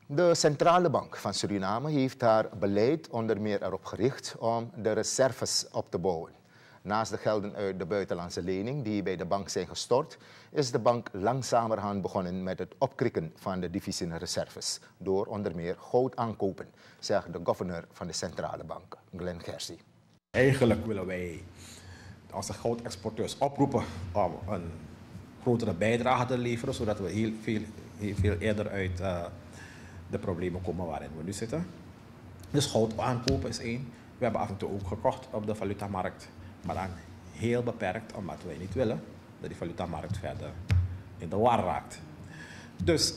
De Centrale Bank van Suriname heeft haar beleid onder meer erop gericht om de reserves op te bouwen. Naast de gelden uit de buitenlandse lening die bij de bank zijn gestort, is de bank langzamerhand begonnen met het opkrikken van de deviezenreserves door onder meer goud aankopen, zegt de governor van de Centrale Bank, Governor Gersi. Eigenlijk willen wij onze goudexporteurs oproepen om een grotere bijdrage te leveren, zodat we heel veel eerder uit de problemen komen waarin we nu zitten. Dus goud aankopen is één. We hebben af en toe ook gekocht op de valutamarkt, maar dan heel beperkt, omdat wij niet willen dat die valutamarkt verder in de war raakt. Dus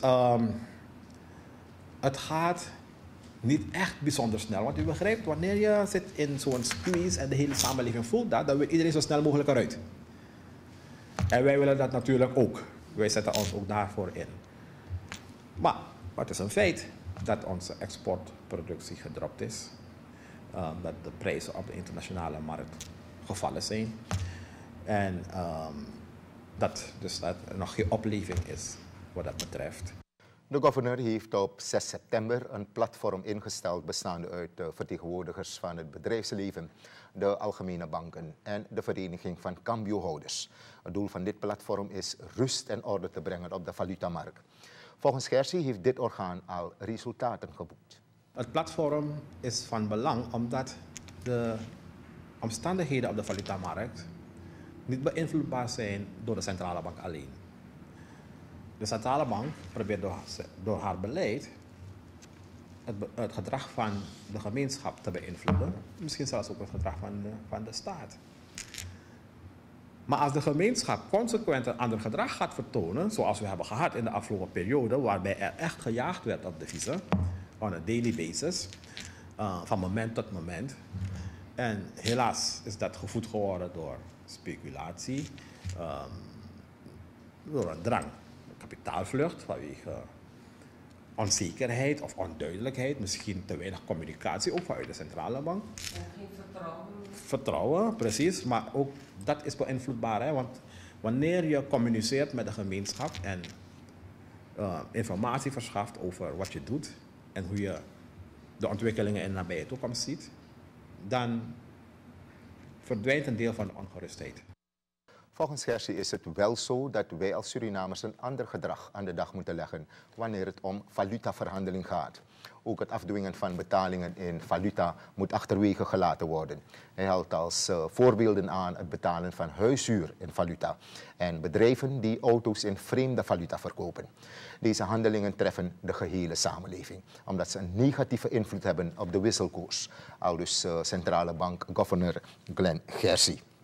het gaat niet echt bijzonder snel, want u begrijpt, wanneer je zit in zo'n squeeze en de hele samenleving voelt dat, dan wil iedereen zo snel mogelijk eruit. En wij willen dat natuurlijk ook. Wij zetten ons ook daarvoor in. Maar het is een feit dat onze exportproductie gedropt is. Dat de prijzen op de internationale markt gevallen zijn. En dat er nog geen opleving is wat dat betreft. De governor heeft op 6 september een platform ingesteld bestaande uit de vertegenwoordigers van het bedrijfsleven, de algemene banken en de vereniging van cambiohouders. Het doel van dit platform is rust en orde te brengen op de valutamarkt. Volgens Gersi heeft dit orgaan al resultaten geboekt. Het platform is van belang omdat de omstandigheden op de valutamarkt niet beïnvloedbaar zijn door de centrale bank alleen. De centrale bank probeert door haar beleid het gedrag van de gemeenschap te beïnvloeden. Misschien zelfs ook het gedrag van de staat. Maar als de gemeenschap consequent een ander gedrag gaat vertonen, zoals we hebben gehad in de afgelopen periode, waarbij er echt gejaagd werd op deviezen, on a daily basis, van moment tot moment. En helaas is dat gevoed geworden door speculatie, door een drang. Kapitaalvlucht vanwege onzekerheid of onduidelijkheid, misschien te weinig communicatie, ook vanuit de centrale bank. En geen vertrouwen. Vertrouwen, precies, maar ook dat is beïnvloedbaar, hè? Want wanneer je communiceert met de gemeenschap en informatie verschaft over wat je doet en hoe je de ontwikkelingen in de nabije toekomst ziet, dan verdwijnt een deel van de ongerustheid. Volgens Gersi is het wel zo dat wij als Surinamers een ander gedrag aan de dag moeten leggen wanneer het om valutaverhandeling gaat. Ook het afdwingen van betalingen in valuta moet achterwege gelaten worden. Hij haalt als voorbeelden aan het betalen van huishuur in valuta en bedrijven die auto's in vreemde valuta verkopen. Deze handelingen treffen de gehele samenleving, omdat ze een negatieve invloed hebben op de wisselkoers, aldus centrale bank governor Governor Gersi.